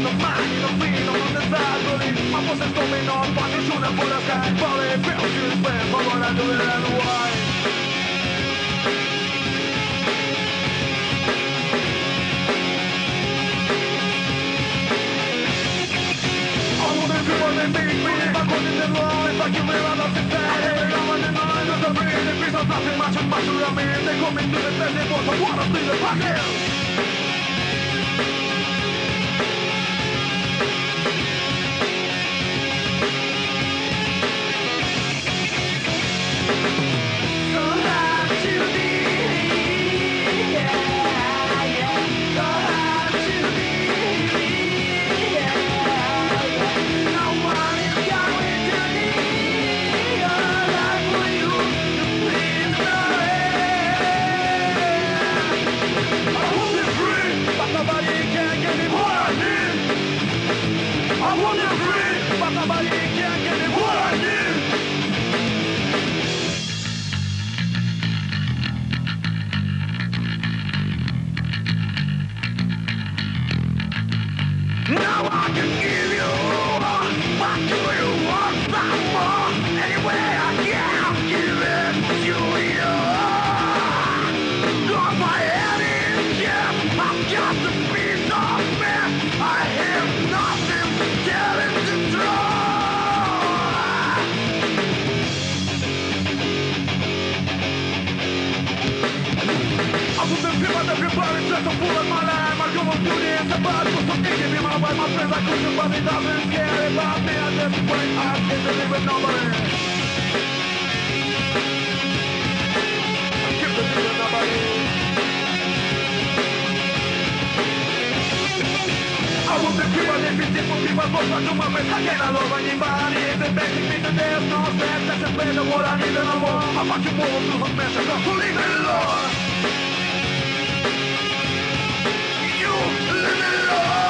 the mind, the freedom on the side, believe my voice is coming on, but you shouldn't put a sky, but it feels you spend, but what I do it and why. All of the people they make me, if I go in the law, if I give me a lot of society, I'm on the line of the brain, if it's nothing much and much around me, they come into the bed, they want to water through the pocket. Now I can give you what do you want some more? Anyway, I can give it to you. Got my head in jam, I've got the piece of me. I have nothing telling the truth. I put the people that prepare just to pull up my life. I go on through this about something give me my wife, my friends, I couldn't, but it doesn't care about me at this point. I can't believe it, nobody. I can't believe it, nobody. I want the people, they be different people, but I do my best. I can't love anybody. If they're begging me to there's no sense, that's just better what I need no more. I fucking move through the mess, I got to leave it alone. You leave it alone.